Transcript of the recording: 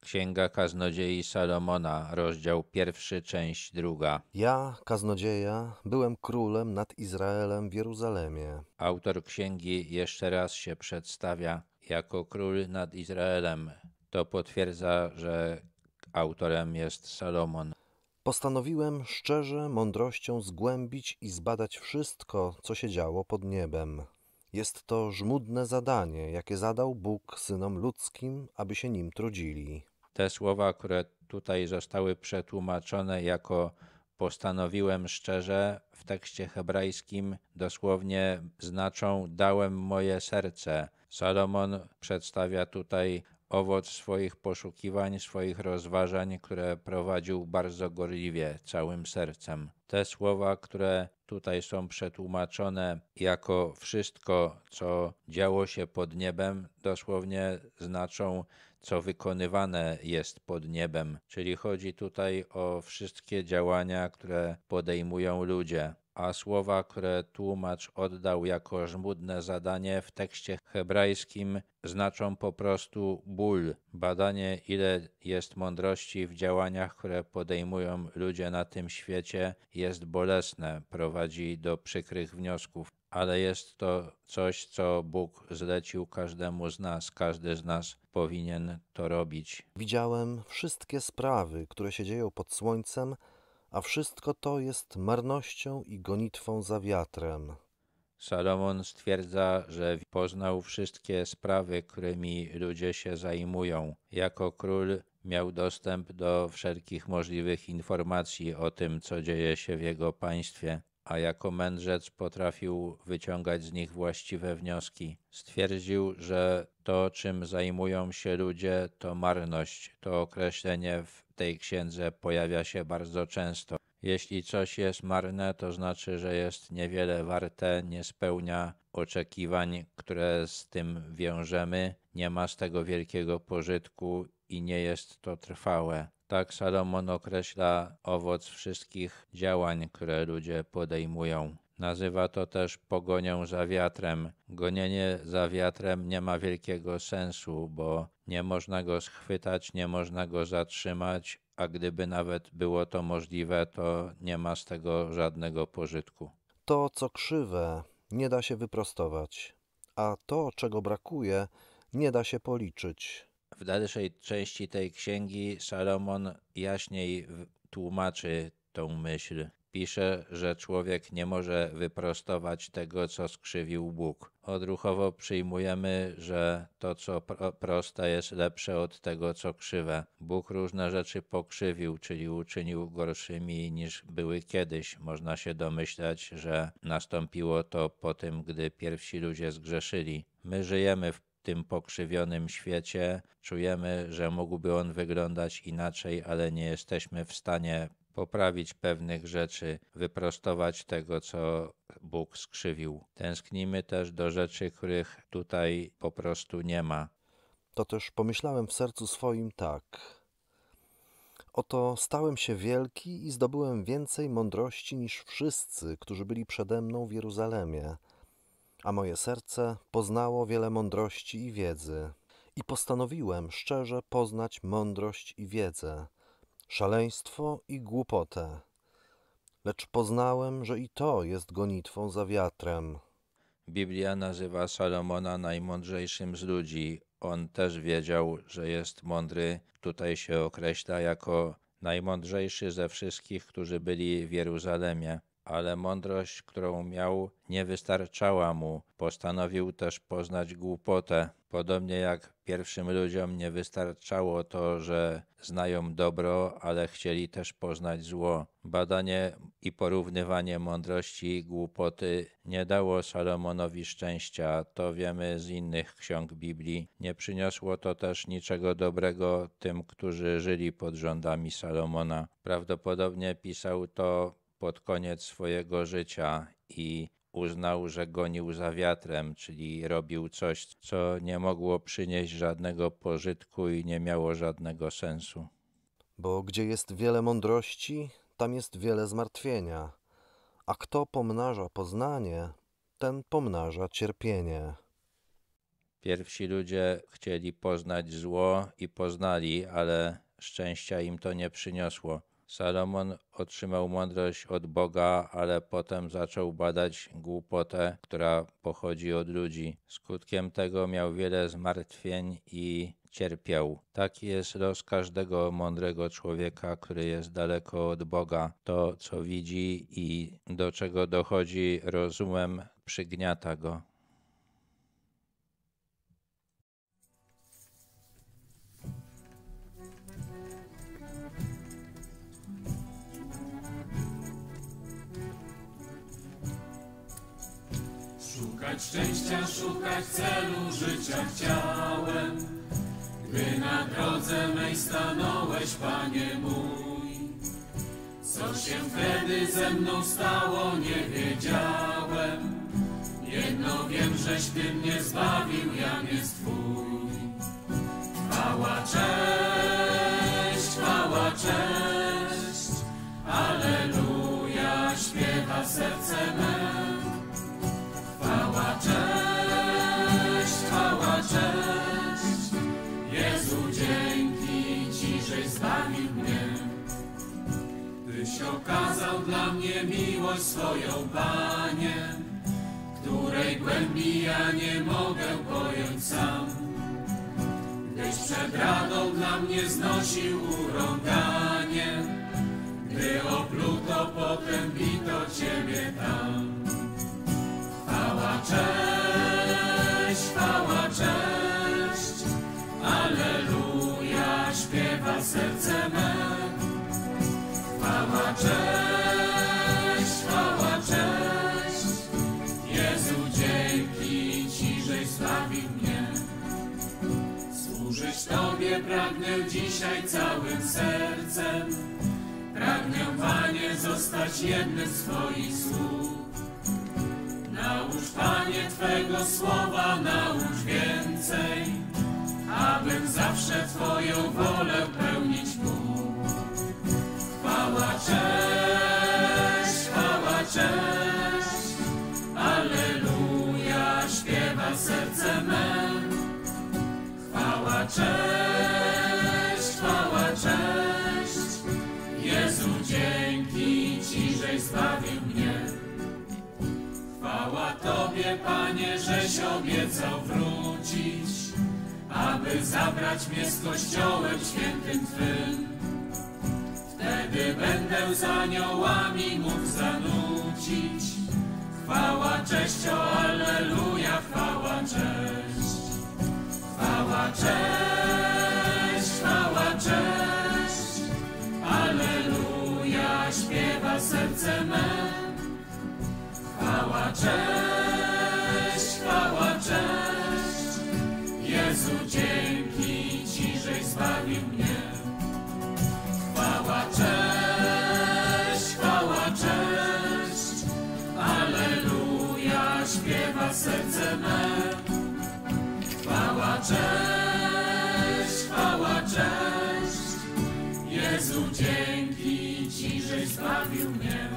Księga Kaznodziei Salomona, rozdział 1, część 2. Ja, kaznodzieja, byłem królem nad Izraelem w Jeruzalemie. Autor księgi jeszcze raz się przedstawia jako król nad Izraelem. To potwierdza, że autorem jest Salomon. Postanowiłem szczerze mądrością zgłębić i zbadać wszystko, co się działo pod niebem. Jest to żmudne zadanie, jakie zadał Bóg synom ludzkim, aby się nim trudzili. Te słowa, które tutaj zostały przetłumaczone jako postanowiłem szczerze, w tekście hebrajskim dosłownie znaczą dałem moje serce. Salomon przedstawia tutaj owoc swoich poszukiwań, swoich rozważań, które prowadził bardzo gorliwie, całym sercem. Te słowa, które tutaj są przetłumaczone jako wszystko, co działo się pod niebem, dosłownie znaczą co wykonywane jest pod niebem, czyli chodzi tutaj o wszystkie działania, które podejmują ludzie. A słowa, które tłumacz oddał jako żmudne zadanie w tekście hebrajskim znaczą po prostu ból. Badanie, ile jest mądrości w działaniach, które podejmują ludzie na tym świecie, jest bolesne, prowadzi do przykrych wniosków. Ale jest to coś, co Bóg zlecił każdemu z nas. Każdy z nas powinien to robić. Widziałem wszystkie sprawy, które się dzieją pod słońcem, a wszystko to jest marnością i gonitwą za wiatrem. Salomon stwierdza, że poznał wszystkie sprawy, którymi ludzie się zajmują. Jako król miał dostęp do wszelkich możliwych informacji o tym, co dzieje się w jego państwie, a jako mędrzec potrafił wyciągać z nich właściwe wnioski. Stwierdził, że to, czym zajmują się ludzie, to marność. To określenie w tej księdze pojawia się bardzo często. Jeśli coś jest marne, to znaczy, że jest niewiele warte, nie spełnia oczekiwań, które z tym wiążemy, nie ma z tego wielkiego pożytku i nie jest to trwałe. Tak Salomon określa owoc wszystkich działań, które ludzie podejmują. Nazywa to też pogonią za wiatrem. Gonienie za wiatrem nie ma wielkiego sensu, bo nie można go schwytać, nie można go zatrzymać, a gdyby nawet było to możliwe, to nie ma z tego żadnego pożytku. To, co krzywe, nie da się wyprostować, a to, czego brakuje, nie da się policzyć. W dalszej części tej księgi Salomon jaśniej tłumaczy tą myśl. Pisze, że człowiek nie może wyprostować tego, co skrzywił Bóg. Odruchowo przyjmujemy, że to, co proste, jest lepsze od tego, co krzywe. Bóg różne rzeczy pokrzywił, czyli uczynił gorszymi niż były kiedyś. Można się domyślać, że nastąpiło to po tym, gdy pierwsi ludzie zgrzeszyli. My żyjemy w tym pokrzywionym świecie, czujemy, że mógłby on wyglądać inaczej, ale nie jesteśmy w stanie poprawić pewnych rzeczy, wyprostować tego, co Bóg skrzywił. Tęsknimy też do rzeczy, których tutaj po prostu nie ma. To też pomyślałem w sercu swoim tak. Oto stałem się wielki i zdobyłem więcej mądrości niż wszyscy, którzy byli przede mną w Jeruzalemie. A moje serce poznało wiele mądrości i wiedzy. I postanowiłem szczerze poznać mądrość i wiedzę, szaleństwo i głupotę. Lecz poznałem, że i to jest gonitwą za wiatrem. Biblia nazywa Salomona najmądrzejszym z ludzi. On też wiedział, że jest mądry. Tutaj się określa jako najmądrzejszy ze wszystkich, którzy byli w Jeruzalemie. Ale mądrość, którą miał, nie wystarczała mu. Postanowił też poznać głupotę. Podobnie jak pierwszym ludziom nie wystarczało to, że znają dobro, ale chcieli też poznać zło. Badanie i porównywanie mądrości i głupoty nie dało Salomonowi szczęścia, to wiemy z innych ksiąg Biblii. Nie przyniosło to też niczego dobrego tym, którzy żyli pod rządami Salomona. Prawdopodobnie pisał to pod koniec swojego życia i uznał, że gonił za wiatrem, czyli robił coś, co nie mogło przynieść żadnego pożytku i nie miało żadnego sensu. Bo gdzie jest wiele mądrości, tam jest wiele zmartwienia. A kto pomnaża poznanie, ten pomnaża cierpienie. Pierwsi ludzie chcieli poznać zło i poznali, ale szczęścia im to nie przyniosło. Salomon otrzymał mądrość od Boga, ale potem zaczął badać głupotę, która pochodzi od ludzi. Skutkiem tego miał wiele zmartwień i cierpiał. Taki jest los każdego mądrego człowieka, który jest daleko od Boga. To, co widzi i do czego dochodzi rozumem, przygniata go. Szukać szczęścia, szukać celu życia chciałem, gdy na drodze mej stanąłeś, Panie mój. Co się wtedy ze mną stało, nie wiedziałem. Jedno wiem, żeś Ty mnie zbawił, jam jest Twój. Chwała, cześć, Alleluja, śpiewa serce me. Chwała, cześć, Jezu, dzięki Ci, żeś zbawił mnie. Tyś okazał dla mnie miłość swoją, Panie, której głębi ja nie mogę pojąć sam. Gdyś przed radą dla mnie znosił urąganie, gdy opluto, potem bito Ciebie tam. Chwała, cześć, Alleluja, śpiewa serce me. Chwała, cześć, Jezu, dzięki Ci, żeś zbawił mnie. Służyć Tobie pragnę dzisiaj całym sercem. Pragnę, Panie, zostać jednym z Twoich sług. Naucz, Panie, Twego słowa, naucz więcej, abym zawsze Twoją wolę pełnić mógł. Chwała, cześć, Alleluja, śpiewa serce me. Chwała, cześć, Jezu, dzięki Ci, żeś zbawił mnie. Chwała Tobie, Panie, żeś obiecał wrócić, aby zabrać mnie z Kościołem świętym Twym. Wtedy będę z aniołami mógł zanucić. Chwała, cześć, o Alleluja, chwała, cześć. Chwała, cześć, Alleluja, śpiewa serce me. Chwała, cześć, Jezu, dzięki Ci, żeś zbawił mnie. Chwała, cześć, Alleluja, śpiewa serce me. Chwała, cześć, Jezu, dzięki Ci, żeś zbawił mnie.